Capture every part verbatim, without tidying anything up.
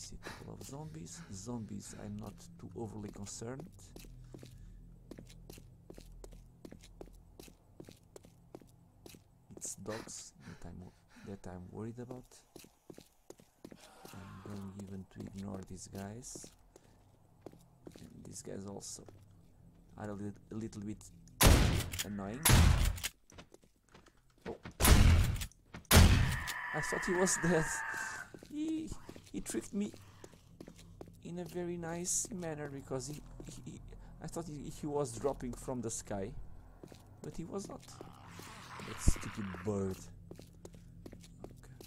see a couple of zombies. Zombies, I'm not too overly concerned. It's dogs that I'm that I'm worried about. I'm going even to ignore these guys. And these guys also are a, li a little bit annoying. Oh. I thought he was dead. He, he tricked me in a very nice manner because he, he, he I thought he, he was dropping from the sky, but he was not. That stupid bird. Okay.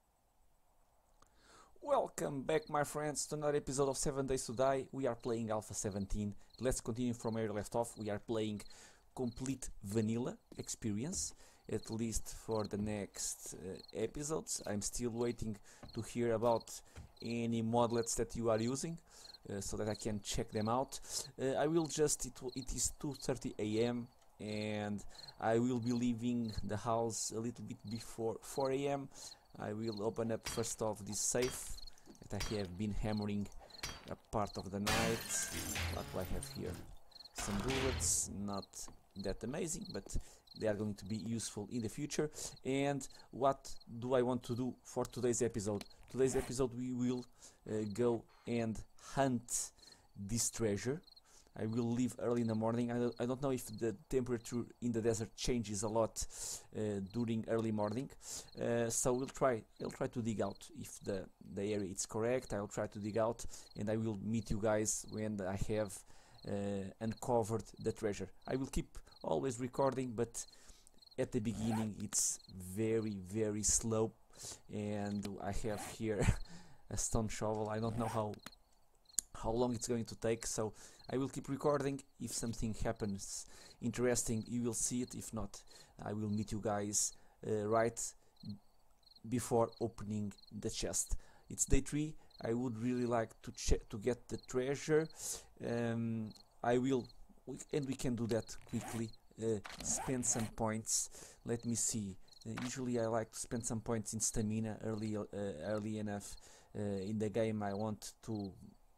Welcome back, my friends, to another episode of seven days to die. We are playing Alpha seventeen. Let's continue from where we left off. We are playing complete vanilla experience, at least for the next uh, episodes. I'm still waiting to hear about any modlets that you are using, uh, so that I can check them out. Uh, I will just, it, it is two thirty a m and I will be leaving the house a little bit before four a m I will open up first off this safe that I have been hammering a part of the night. What do I have here? Some bullets, not that amazing, but they are going to be useful in the future. And what do I want to do for today's episode? Today's episode we will uh, go and hunt this treasure. I will leave early in the morning. I don't, I don't know if the temperature in the desert changes a lot uh, during early morning, uh, so we'll try I'll try to dig out if the, the area is correct. I'll try to dig out and I will meet you guys when I have uh, uncovered the treasure. I will keep always recording, but at the beginning it's very very slow, and I have here a stone shovel. I don't know how how long it's going to take, so I will keep recording. If something happens interesting, you will see it. If not, I will meet you guys uh, right before opening the chest. It's day three. I would really like to check to get the treasure. Um, I will, we, and we can do that quickly. Uh, spend some points. Let me see. Uh, usually, I like to spend some points in stamina early, uh, early enough uh, in the game. I want to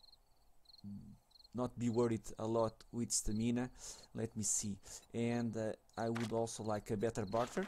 not be worried a lot with stamina. Let me see. And uh, I would also like a better barter.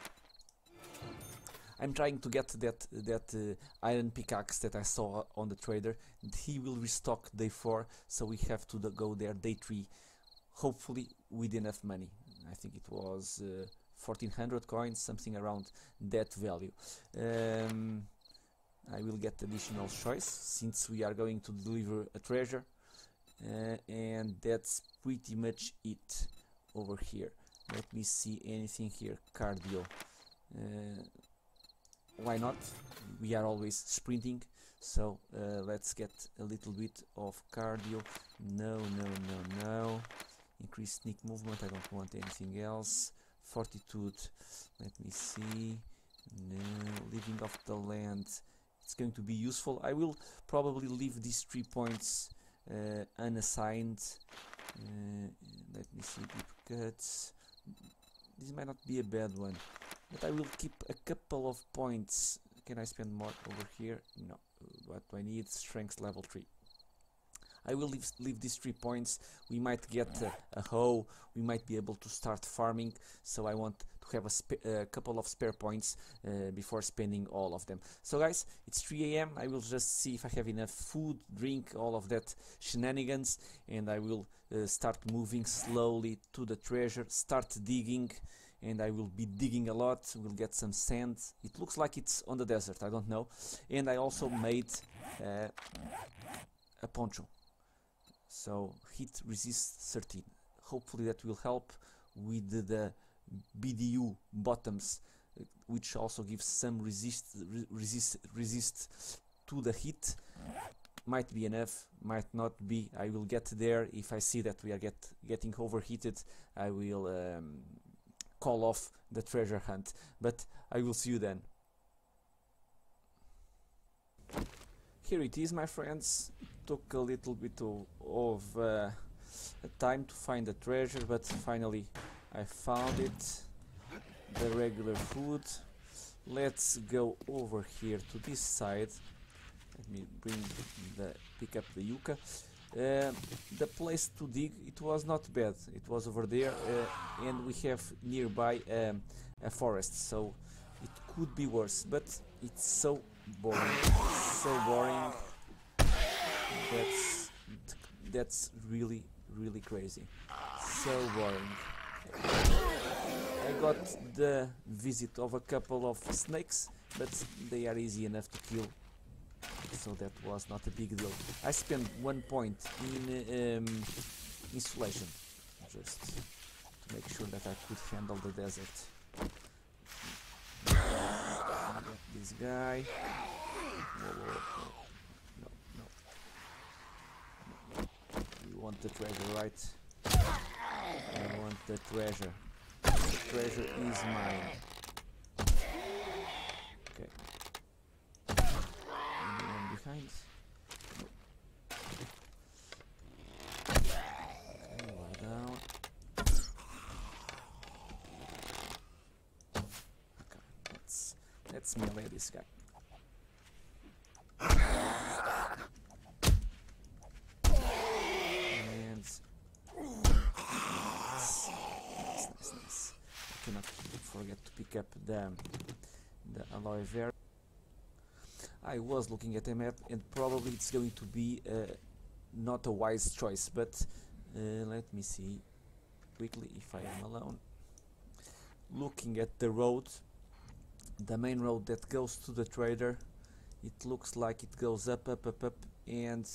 I'm trying to get that that uh, iron pickaxe that I saw on the trader. He will restock day four, so we have to go there day three, hopefully with enough money. I think it was uh, fourteen hundred coins, something around that value. Um, I will get additional choice since we are going to deliver a treasure. Uh, and that's pretty much it over here. Let me see anything here. Cardio. Uh, why not? We are always sprinting, so uh, let's get a little bit of cardio. No, no, no, no. Increase sneak movement. I don't want anything else. Fortitude. Let me see. No, living off the land. It's going to be useful. I will probably leave these three points Uh, unassigned. Uh, let me see. Deep cuts. This might not be a bad one, but I will keep a couple of points. Can I spend more over here? No. What do I need? Strength level three. I will leave, leave these three points. We might get a, a hoe. We might be able to start farming. So I want to have a, sp a couple of spare points uh, before spending all of them. So guys, it's three a m I will just see if I have enough food, drink, all of that shenanigans, and I will uh, start moving slowly to the treasure, start digging, and I will be digging a lot. We'll get some sand. It looks like it's on the desert, I don't know. And I also made uh, a poncho. So heat resist thirteen. Hopefully that will help with the, the B D U bottoms, uh, which also gives some resist, re resist resist to the heat. Might be enough, might not be. I will get there. If I see that we are get getting overheated, I will um, call off the treasure hunt. But I will see you then. Here it is, my friends. Took a little bit of, of uh, time to find the treasure, but finally I found it. The regular food. Let's go over here to this side. Let me bring the pick up the yucca. Uh, the place to dig, it was not bad. It was over there, uh, and we have nearby um, a forest, so it could be worse. But it's so boring, so boring. That's that's really really crazy. So boring. I got the visit of a couple of snakes, but they are easy enough to kill, so that was not a big deal. I spent one point in um, insulation, just to make sure that I could handle the desert. This guy. Whoa, whoa, whoa. No, no. No, no. You want the treasure, right? I want the treasure. The treasure is mine. Okay. Anyone behind? No. Okay, we're down. Okay, let's let's melee this guy. And nice, nice, nice, nice. I cannot forget to pick up the the aloe vera. I was looking at the map, and probably it's going to be uh, not a wise choice, but uh, let me see quickly if I am alone. Looking at the road, the main road that goes to the trader, it looks like it goes up, up, up, up, and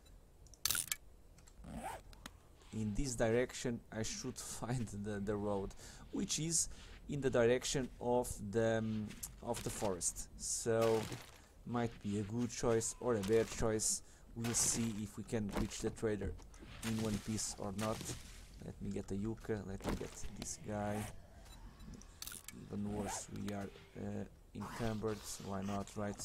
in this direction I should find the, the road, which is in the direction of the um, of the forest. So might be a good choice or a bad choice. We'll see if we can reach the trader in one piece or not. Let me get the yucca, let me get this guy. Even worse, we are uh, encumbered, so why not, right?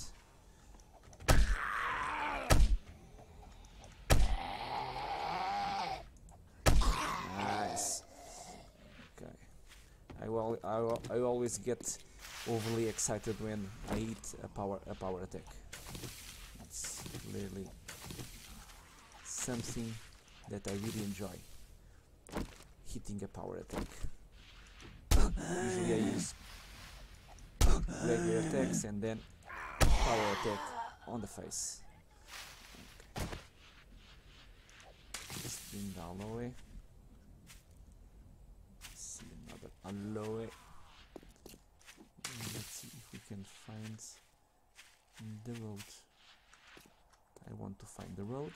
Nice. Okay. I, will, I, will, I always get overly excited when I hit a power a power attack. It's really something that I really enjoy, hitting a power attack. Usually I use regular attacks and then power attack on the face. Okay. Let's bring the aloe. See another aloe. Let's see if we can find the road. I want to find the road.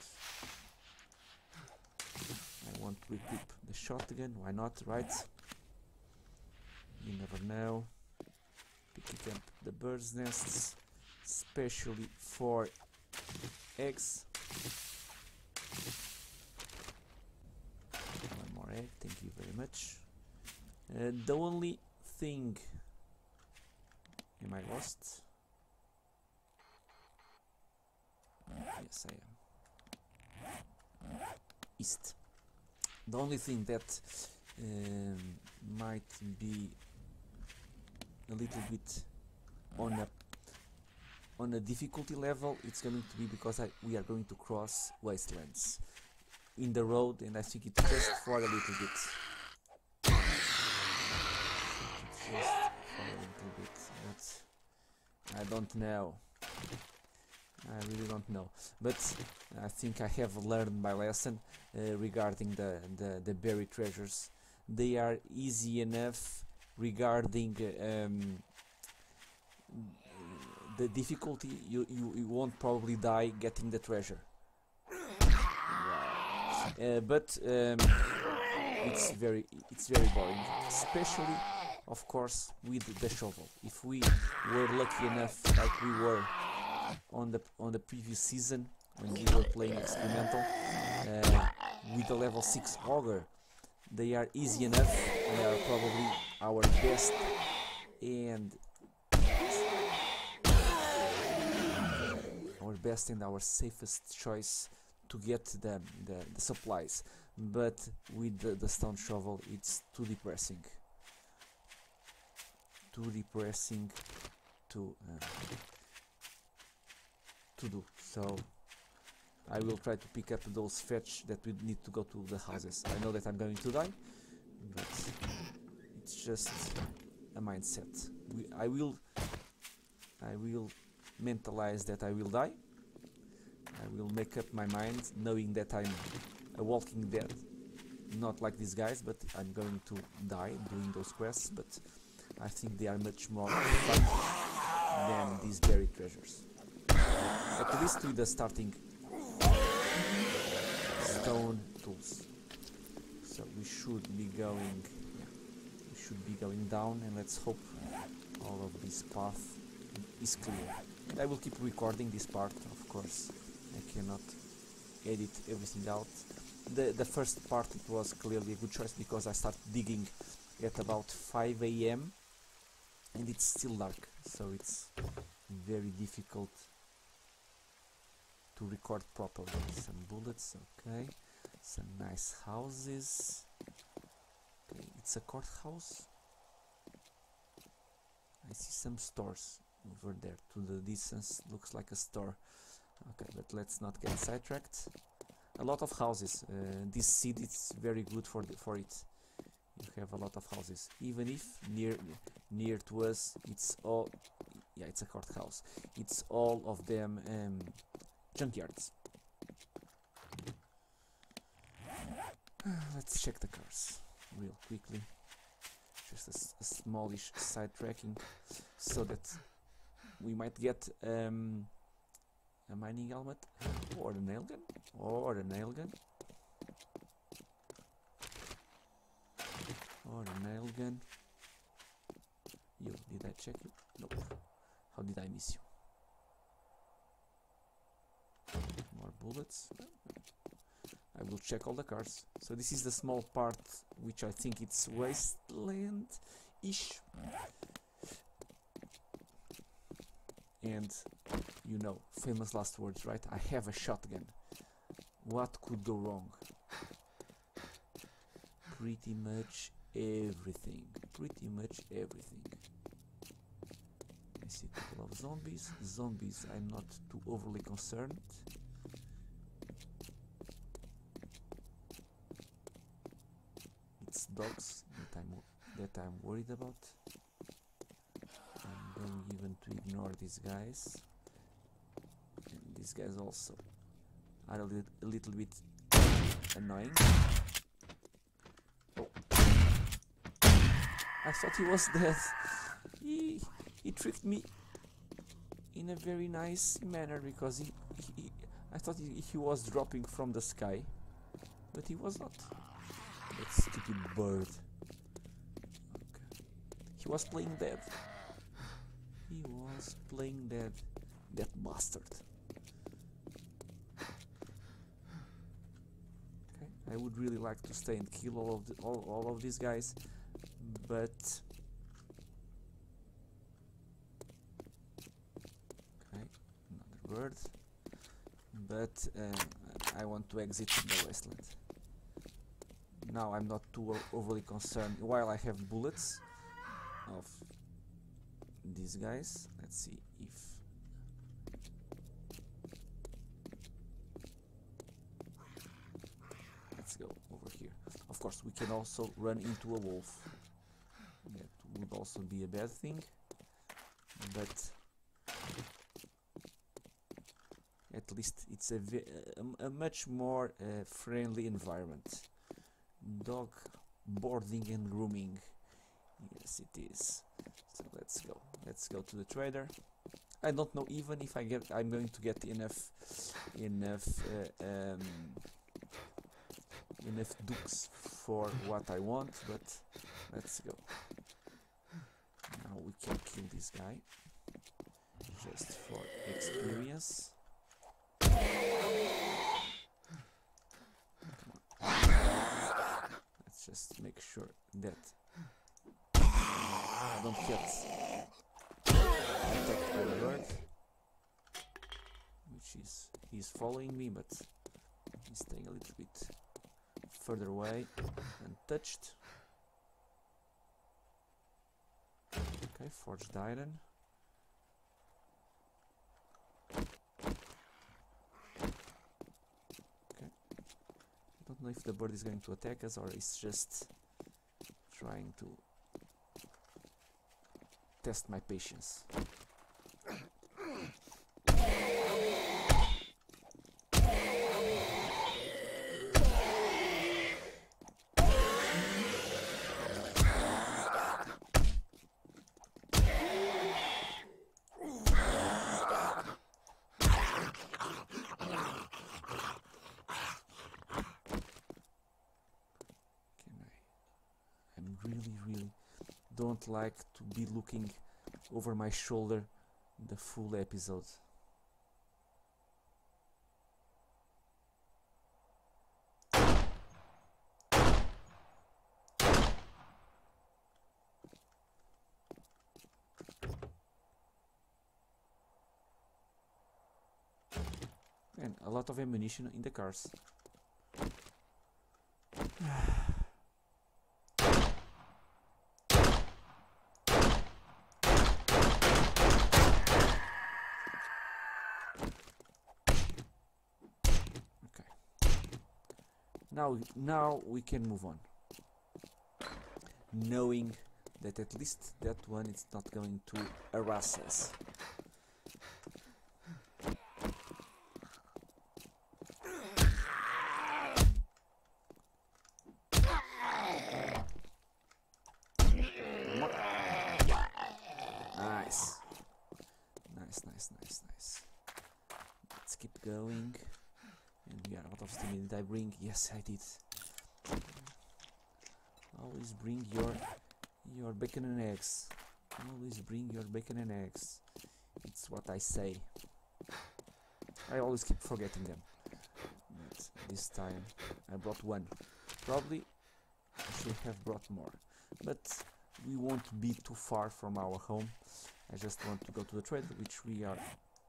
I want to equip the shotgun, why not, right? You never know. Picking up the bird's nests, especially for eggs. One more egg, thank you very much. Uh, the only thing... Am I lost? Yes, I am. East. The only thing that um, might be a little bit on a on a difficulty level, it's going to be because I, we are going to cross wastelands in the road, and I think it's just for a little bit. Just for a little bit, but I don't know. I really don't know, but I think I have learned my lesson uh, regarding the, the, the buried treasures. They are easy enough regarding um, the difficulty. You, you, you won't probably die getting the treasure. Uh, but um, it's very it's very boring, especially of course with the shovel. If we were lucky enough, like we were on the on the previous season when we were playing experimental uh, with the level six auger, they are easy enough. They are probably our best and our best and our safest choice to get the, the, the supplies. But with the, the stone shovel, it's too depressing. Too depressing to uh, to do. So I will try to pick up those fetch that we need to go to the houses. I know that I'm going to die, but it's just a mindset. We, I will I will mentalize that I will die. I will make up my mind knowing that I'm a walking dead. Not like these guys, but I'm going to die doing those quests, but I think they are much more fun than these buried treasures. At least with the starting stone tools. So we should be going yeah, we should be going down, and let's hope all of this path is clear. And I will keep recording this part, of course. I cannot edit everything out. The, the first part, it was clearly a good choice because I started digging at about five A M and it's still dark, so it's very difficult to record properly. Some bullets, okay. Some nice houses. Okay, it's a courthouse. I see some stores over there. To the distance, looks like a store. Okay, but let's not get sidetracked. A lot of houses. Uh, this seed is very good for the, for it. You have a lot of houses, even if near near to us it's all yeah it's a courthouse. It's all of them um, junkyards. Let's check the cars real quickly. Just a, s a smallish sidetracking, so that we might get um, a mining helmet or a nail gun or a nail gun. Or a nail gun. Yo, did I check you? Nope. How did I miss you? More bullets. I will check all the cars. So this is the small part which I think it's wasteland-ish. And you know, famous last words, right? I have a shotgun. What could go wrong? Pretty much everything. Pretty much everything. I see a couple of zombies. Zombies, I'm not too overly concerned. It's dogs that I'm that I'm worried about. I'm going even to ignore these guys. And these guys also are a, li a little bit annoying. Oh. I thought he was dead. He, he tricked me in a very nice manner because he, he, he I thought he, he was dropping from the sky, but he was not. That stupid bird. Okay. He was playing dead. He was playing dead. That bastard. Okay. I would really like to stay and kill all of the, all, all of these guys, but okay, another bird. But uh, I want to exit the wasteland. Now I'm not too overly concerned while I have bullets of these guys. Let's see if let's go over here. Of course we can also run into a wolf. That would also be a bad thing, but at least it's a, a, a much more uh, friendly environment. Dog boarding and grooming. Yes, it is. So let's go. Let's go to the trader. I don't know even if I get. I'm going to get enough, enough, uh, um, enough dukes for what I want. But let's go. Now we can kill this guy just for experience. Just make sure that I don't get attacked by the bird, which is he's following me, but he's staying a little bit further away, untouched. Okay, forged iron. don't know if the bird is going to attack us or it's just trying to test my patience. Really, really don't like to be looking over my shoulder the full episode. And a lot of ammunition in the cars. Now, now we can move on, knowing that at least that one is not going to harass us. Nice, nice, nice, nice, nice. Let's keep going. And yeah, what of stamina did I bring? Yes, I did. Always bring your your bacon and eggs. Always bring your bacon and eggs. It's what I say. I always keep forgetting them. But this time I brought one. Probably I should have brought more. But we won't be too far from our home. I just want to go to the trader, which we are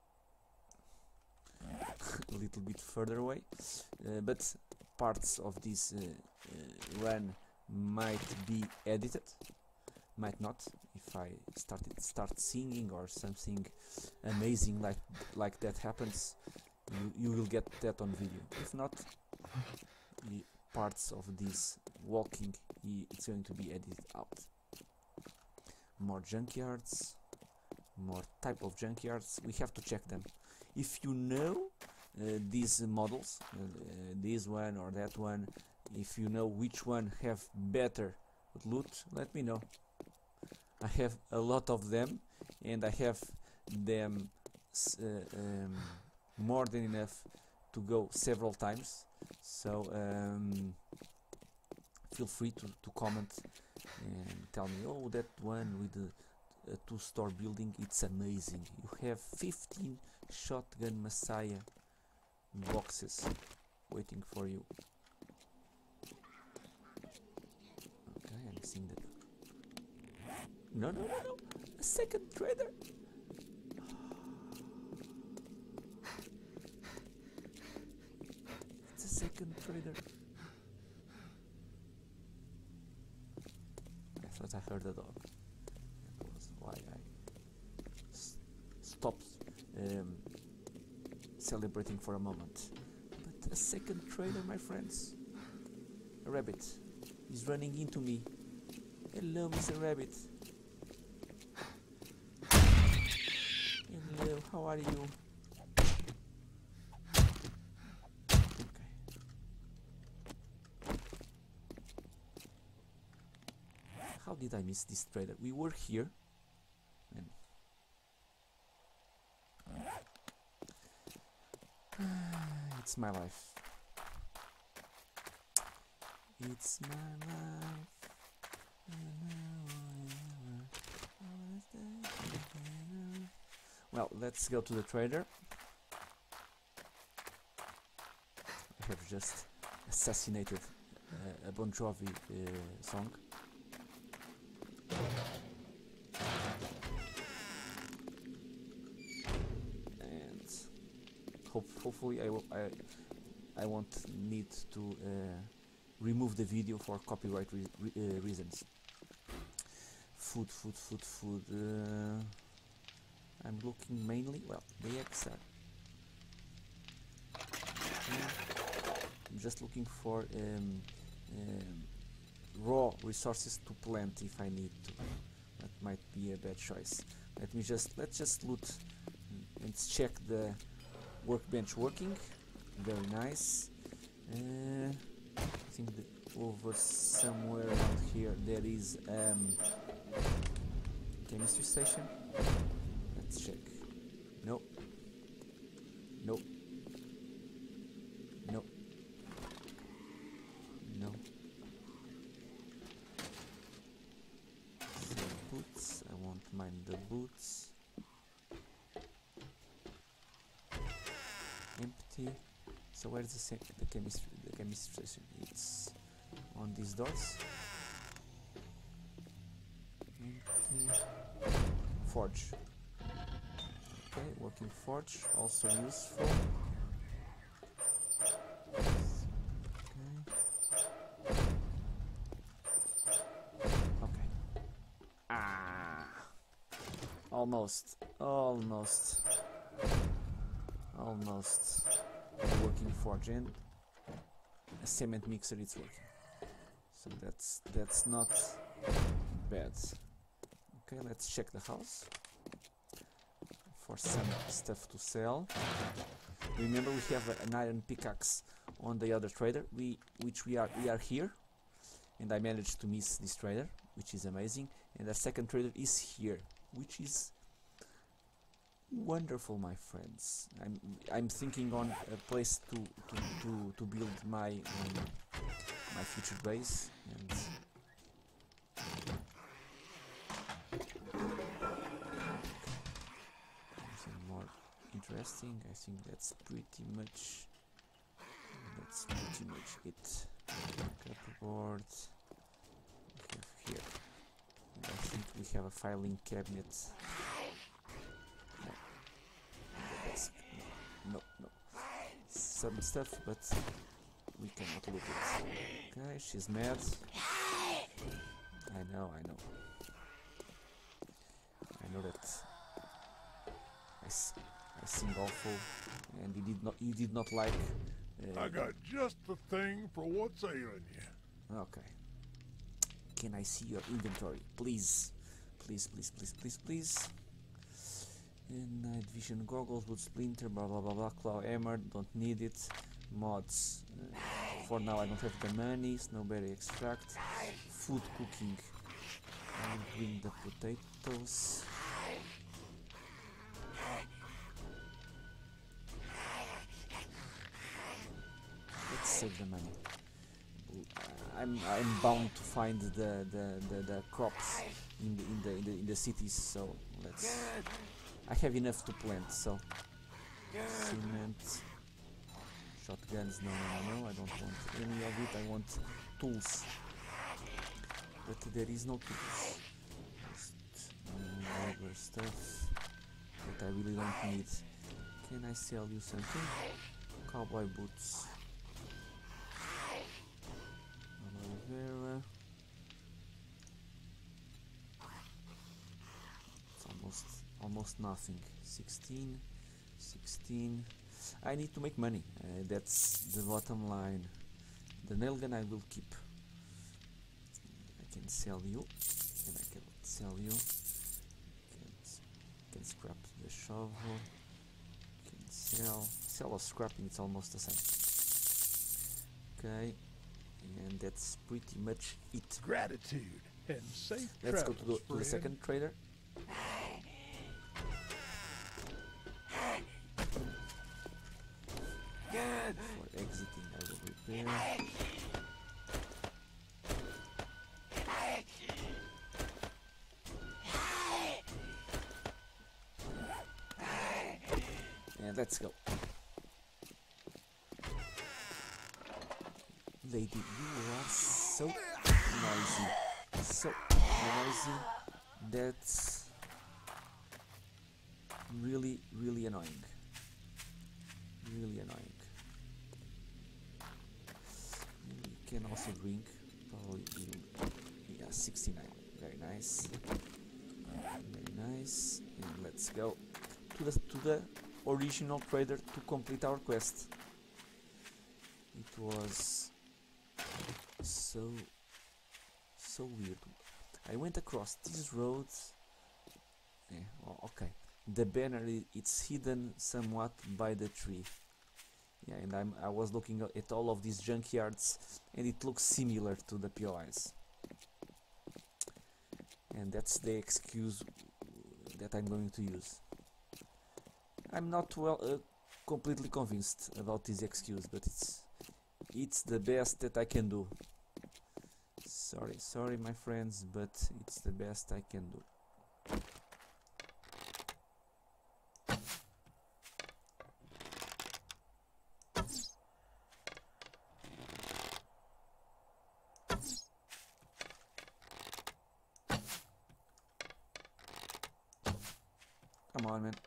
a little bit further away, uh, but parts of this uh, uh, run might be edited, might not. If I started start singing or something amazing like like that happens, you, you will get that on video. If not, the parts of this walking, it's going to be edited out. More junkyards, more type of junkyards. We have to check them. If you know uh, these models, uh, uh, this one or that one, if you know which one have better loot, let me know. I have a lot of them, and I have them uh, um, more than enough to go several times. So um, feel free to, to comment and tell me, oh, that one with the uh, two-store building, it's amazing. You have fifteen shotgun Messiah boxes waiting for you. Okay, I'm seeing that. No, no, no, no! A second trader! It's a second trader. I thought I heard a dog. That was why I s stopped um, celebrating for a moment. But a second trader, my friends. A rabbit is running into me. Hello, Mister Rabbit. Hello, how are you? Okay. How did I miss this trader? We were here. And it's my life. It's my life. Well, let's go to the trader. I have just assassinated uh, a Bon Jovi uh, song. And hope, hopefully I, will, I, I won't need to uh, remove the video for copyright re re uh, reasons. Food, food, food, food. Uh, I'm looking mainly, well, the eggs are just looking for um, um, raw resources to plant if I need to. That might be a bad choice. Let me just let's just loot and check the workbench working. Very nice. Uh, I think that over somewhere around here there is um chemistry station. Let's check. Nope. Nope. Nope. No. So boots. I won't mind the boots. Empty. So where's the sec the chemistry the chemistry station? It's on these doors. Empty. Forge. Okay, working forge, also useful. Okay. Okay. Ah, almost, almost, almost. Working forge and a cement mixer. It's working, so that's that's not bad. Okay, let's check the house for some stuff to sell. Remember, we have a, an iron pickaxe on the other trader, we which we are we are here, and I managed to miss this trader, which is amazing. And the second trader is here, which is wonderful, my friends. I'm I'm thinking on a place to to to, to build my um, my future base. And something more interesting. I think that's pretty much that's pretty much it. Cupboard we have here. And I think we have a filing cabinet. No, no. Some stuff, but we cannot look it. Okay, she's mad. I know, I know. I know that I, s I sing awful, and you did not you did not like. Uh, I got just the thing for what's ailing you. Okay. Can I see your inventory, please? Please, please, please, please, please. And night vision goggles, wood splinter, blah blah blah blah, claw hammer, don't need it. Mods, uh, for now I don't have the money. Snowberry extract, food cooking, I'll bring the potatoes. Let's save the money. I'm I'm bound to find the the, the, the crops in the, in the in the in the cities, so let's. I have enough to plant, so cement, shotguns, no, no, no, no, I don't want any of it. I want tools, but there is no tools. Just um, regular stuff that I really don't need. Can I sell you something? Cowboy boots, aloe vera. It's almost. Almost nothing. sixteen, sixteen. I need to make money. Uh, that's the bottom line. The nail gun I will keep. I can sell you, and I can sell you. Can, can scrap the shovel. Can sell. Sell or scrapping. It's almost the same. Okay, and that's pretty much it. Gratitude and safe Let's go travels, to the, to the second trader. For exiting, I will repair. And let's go. Lady, you are so noisy. So noisy. That's really, really annoying. Really annoying. We can also drink. Probably, yeah, sixty-nine. Very nice. Very nice. And let's go to the to the original trader to complete our quest. It it was so so weird. I went across these roads. Yeah, well, okay. The banner i- it's hidden somewhat by the tree. Yeah, and I'm I was looking a- at all of these junkyards, and it looks similar to the P O Is. And that's the excuse that I'm going to use. I'm not well uh, completely convinced about this excuse, but it's it's the best that I can do. Sorry, sorry my friends, but it's the best I can do. Come on, man.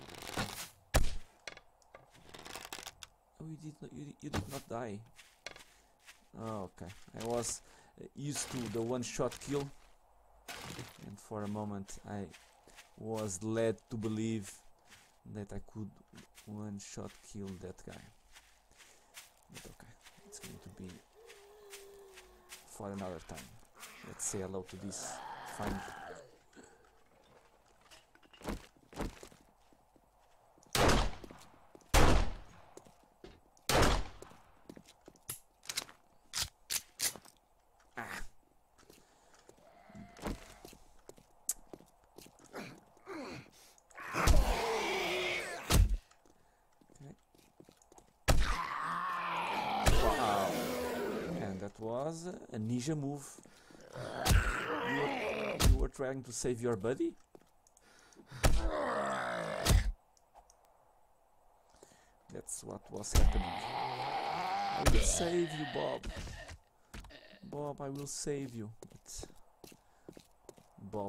Oh, you did not, you, di- you did not die. Oh, okay. I was uh, used to the one-shot kill, and for a moment I was led to believe that I could one-shot kill that guy. But okay, it's going to be for another time. Let's say hello to this fine. Wow. And that was a ninja move. You were, you were trying to save your buddy? That's what was happening. I will save you, Bob. Bob, I will save you. But Bob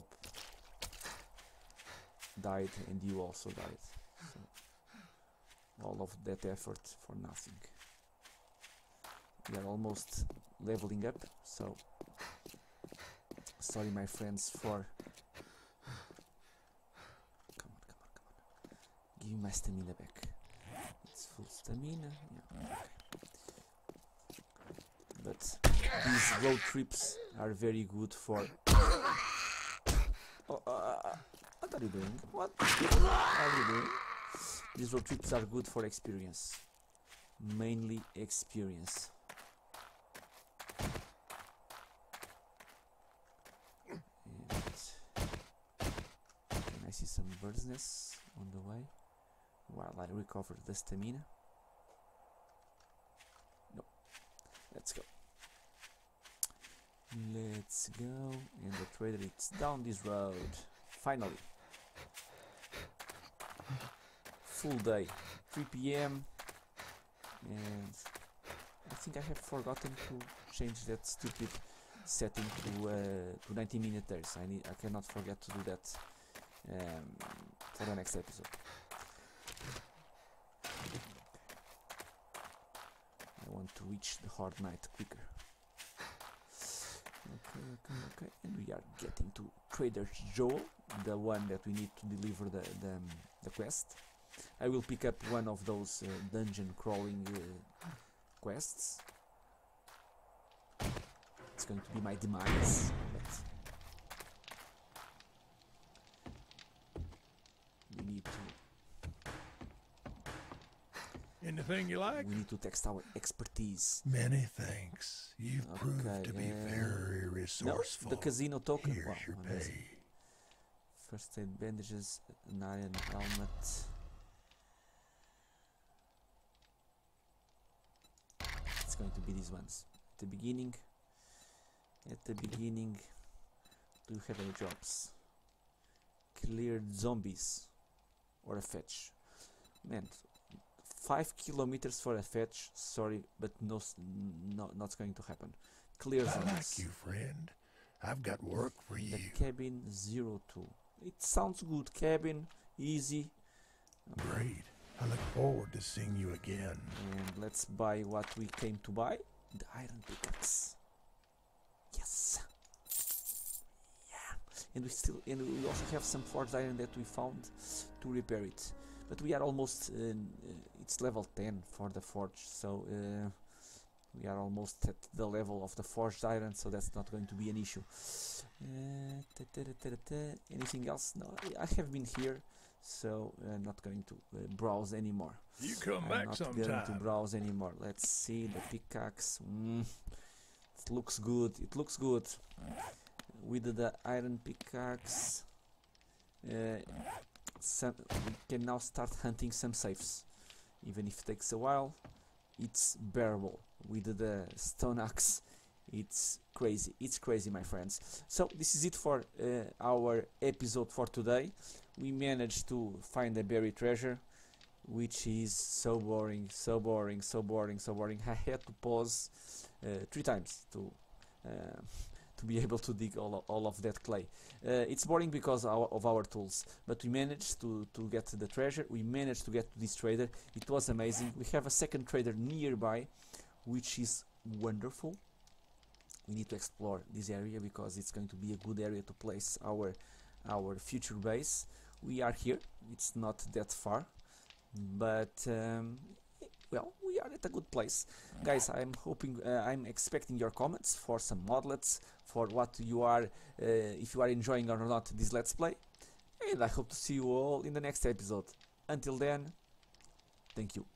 died and you also died. So all of that effort for nothing. We are almost leveling up, so sorry my friends for... Come on, come on, come on. Give me my stamina back. It's full stamina, yeah, okay. But these road trips are very good for... Oh, uh, uh, what are you doing? What are you doing? These road trips are good for experience. Mainly experience. And I see some bird's nests on the way while I recover the stamina. No, let's go. Let's go. And the trader is down this road. Finally. Full day. three p m And I think I have forgotten to change that stupid setting to uh, to ninety minutes. I need. I cannot forget to do that um, for the next episode. I want to reach the hard night quicker. Okay, okay, okay. And we are getting to Trader Joel, the one that we need to deliver the the, um, the quest. I will pick up one of those uh, dungeon crawling uh, quests. It's going to be my demise, but we need to. Anything you like? We need to test our expertise. Many thanks. You've Okay, proved to be uh, very No, resourceful. the casino token. Here's Wow, your amazing. pay. First aid bandages, an iron helmet. It's going to be these ones. At the beginning, at the beginning, do you have any jobs? Cleared zombies or a fetch? Man, five kilometers for a fetch. Sorry, but no, s- no, not going to happen. Clear I like zombies. you, friend. I've got work for The you. cabin zero two. It sounds good. Cabin, easy. Great. I look forward to seeing you again. And let's buy what we came to buy. The iron pickaxe. Yes. Yeah. And we still, and we also have some forged iron that we found to repair it. But we are almost, uh, uh, it's level ten for the forge. So uh, We are almost at the level of the forged iron, so that's not going to be an issue. Uh, ta -ta -ta -ta -ta. Anything else? No, I have been here, so I'm not going to uh, browse anymore. You come I'm back not sometime. going to browse anymore. Let's see the pickaxe. Mm, it looks good. It looks good. With the iron pickaxe, uh, some, we can now start hunting some safes. Even if it takes a while, it's bearable. With the stone axe, it's crazy. It's crazy, my friends. So this is it for uh, our episode for today. We managed to find a buried treasure, which is so boring, so boring, so boring, so boring. I had to pause uh, three times to uh, to be able to dig all, all of that clay. Uh, it's boring because our, of our tools, but we managed to, to get the treasure. We managed to get to this trader. It was amazing. We have a second trader nearby, which is wonderful. We need to explore this area because it's going to be a good area to place our our future base. We are here. It's not that far, but um, well, we are at a good place, guys. I'm hoping, uh, I'm expecting your comments for some modlets, for what you are, uh, if you are enjoying or not this let's play, and I hope to see you all in the next episode. Until then, thank you.